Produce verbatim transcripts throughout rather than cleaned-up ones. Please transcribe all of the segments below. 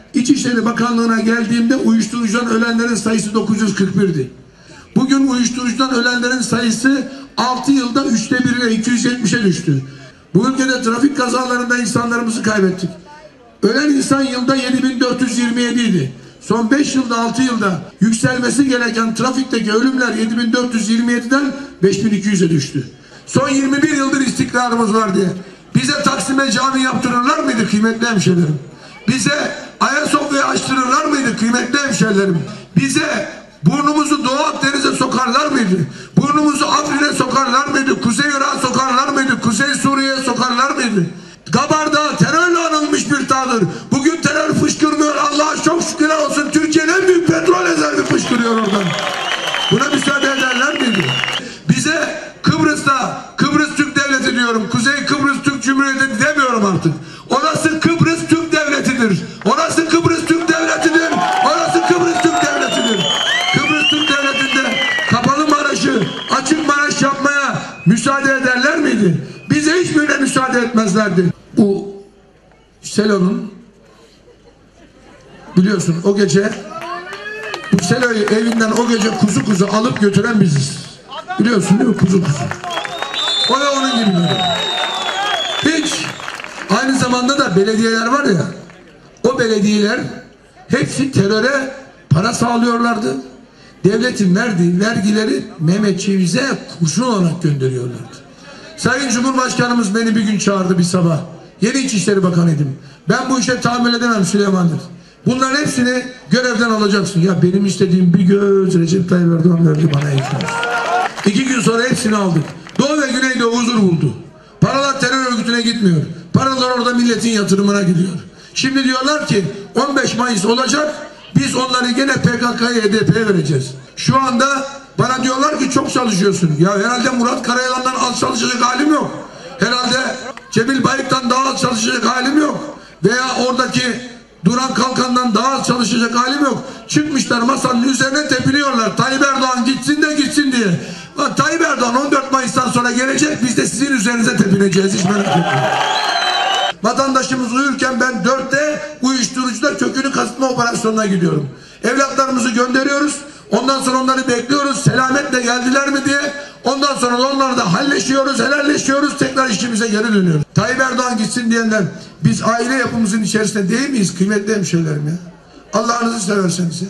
İçişleri Bakanlığı'na geldiğimde uyuşturucudan ölenlerin sayısı dokuz yüz kırk bir'di. Bugün uyuşturucudan ölenlerin sayısı altı yılda üçte birine iki yüz yetmiş'e düştü. Bu ülkede trafik kazalarında insanlarımızı kaybettik. Ölen insan yılda yedi bin dört yüz yirmi yedi idi. Son beş yılda altı yılda yükselmesi gereken trafikteki ölümler yedi bin dört yüz yirmi yedi'den beş bin iki yüz'e düştü. Son yirmi bir yıldır istikrarımız var diye. Bize Taksim'e cami yaptırırlar mıydı kıymetli hemşehrilerim? Bize Ayasofya'yı açtırırlar mıydı kıymetli hemşehrilerim? Bize burnumuzu Doğu Akdeniz'e sokarlar mıydı? Burnumuzu Afrin'e sokarlar mıydı? Kuzey Irak'a sokarlar mıydı? Kuzey Suriye'ye sokarlar mıydı? Gabar'da terörle anılmış bir dağdır. Bugün terör fışkırmıyor. Allah'a çok şükürler olsun. Türkiye'nin en büyük petrol rezervi fışkırıyor oradan. Buna müsaade ederler miydi? Bize Kıbrıs'ta, Kıbrıs Türk Devleti diyorum. Kuzey Kıbrıs Türk Cumhuriyeti demiyorum artık. Orası Kıbrıs Türk Devleti'dir. Orası Kıbrıs Türk Devleti'dir. Orası Kıbrıs Türk Devleti'dir. Kıbrıs Türk Devleti'nde kapalı Maraş'ı açık Maraş yapmaya müsaade ederler miydi? Bize hiçbirine müsaade etmezlerdi. Bu Selo'nun biliyorsun o gece bu Selo'yu evinden o gece kuzu kuzu alıp götüren biziz. Biliyorsun değil mi? Kuzu kuzu. O da onun gibi böyle. Hiç. Aynı zamanda da belediyeler var ya, o belediyeler hepsi teröre para sağlıyorlardı. Devletin verdiği vergileri Mehmet Çeviz'e kurşun olarak gönderiyorlardı. Sayın Cumhurbaşkanımız beni bir gün çağırdı bir sabah. Yeni İçişleri Bakanıydım. Ben bu işe tahammül edemem Süleyman'dır. Bunların hepsini görevden alacaksın. Ya benim istediğim bir göz Recep Tayyip Erdoğan verdi bana ekmek. İki gün sonra hepsini aldık. Doğu ve Güneydoğu huzur buldu. Paralar terör örgütüne gitmiyor. Paralar orada milletin yatırımına gidiyor. Şimdi diyorlar ki on beş Mayıs olacak. Biz onları gene P K K'ya, H D P'ye vereceğiz. Şu anda bana diyorlar ki çok çalışıyorsun. Ya herhalde Murat Karayalan'dan az çalışacak halim yok. Herhalde Cemil Bayık'tan daha az çalışacak halim yok. Veya oradaki Duran Kalkan'dan daha az çalışacak halim yok. Çıkmışlar masanın üzerine tepiniyorlar. Tayyip Erdoğan gitsin de gitsin diye. Bak, Tayyip Erdoğan on dört Mayıs'tan sonra gelecek. Biz de sizin üzerinize tepineceğiz. Hiç merak etmeyin. Vatandaşımız uyurken ben dörtte uyuşturucuda kökünü kazıtma operasyonuna gidiyorum. Evlatlarımızı gönderiyoruz. Ondan sonra onları bekliyoruz. Selametle geldiler mi diye. Ondan sonra da onları da halleşiyoruz, helalleşiyoruz. Tekrar işimize geri dönüyoruz. Tayyip Erdoğan gitsin diyenler biz aile yapımızın içerisinde değil miyiz kıymetli hemşehrilerim ya? Allah'ınızı severseniz ya.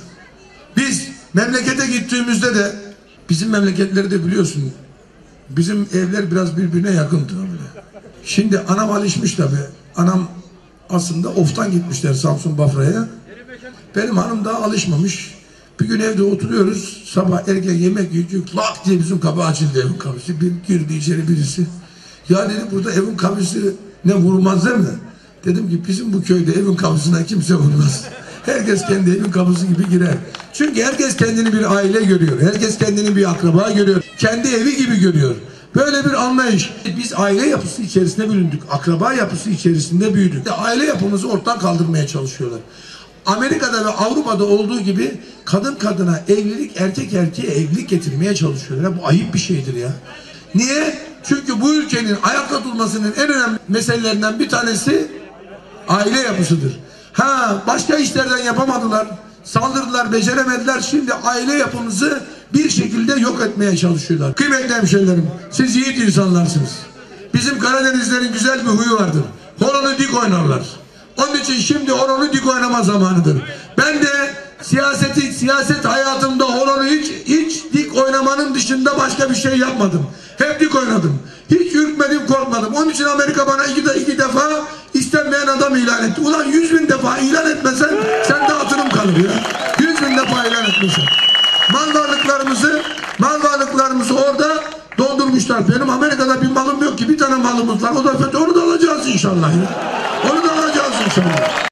Biz memlekete gittiğimizde de bizim memleketleri de biliyorsun. Bizim evler biraz birbirine yakındı öyle. Şimdi anam alışmış tabi. Anam aslında oftan gitmişler Samsun Bafra'ya. Benim hanım daha alışmamış. Bir gün evde oturuyoruz. Sabah erken yemek yiyecek. Lak diye bizim kapı açıldı, evin kapısı. Bir girdi içeri birisi. Ya dedi burada evin kapısı ne vurmaz değil mi? Dedim ki bizim bu köyde evin kapısına kimse vurmaz. Herkes kendi evin kapısı gibi girer. Çünkü herkes kendini bir aile görüyor. Herkes kendini bir akraba görüyor. Kendi evi gibi görüyor. Böyle bir anlayış. Biz aile yapısı içerisinde büründük. Akraba yapısı içerisinde büyüdük. Aile yapımızı ortadan kaldırmaya çalışıyorlar. Amerika'da ve Avrupa'da olduğu gibi kadın kadına evlilik, erkek erkeğe evlilik getirmeye çalışıyorlar. Bu ayıp bir şeydir ya. Niye? Çünkü bu ülkenin ayakta durmasının en önemli meselelerinden bir tanesi aile yapısıdır. Ha, başka işlerden yapamadılar. Saldırdılar, beceremediler. Şimdi aile yapımızı bir şekilde yok etmeye çalışıyorlar. Kıymetli hemşehrilerim, siz yiğit insanlarsınız. Bizim Karadenizlerin güzel bir huyu vardır. Horonu dik oynarlar. Onun için şimdi horonu dik oynama zamanıdır. Ben de siyaseti, siyaset hayatımda horonu hiç, hiç dik oynamanın dışında başka bir şey yapmadım. Hep dik oynadım. Hiç ürkmedim, korkmadım. Onun için Amerika bana iki, de, iki defa istenmeyen adam ilan etti. Ulan yüz bin defa ilan etmesen sen de hatırım kalır ya. Yüz bin defa ilan etmesen. Mal varlıklarımızı, mal varlıklarımızı orada dondurmuşlar. Benim Amerika'da bir malım yok ki. Bir tane malımız var. O da FETÖ. Onu da alacağız inşallah ya. Onu da alacağız inşallah.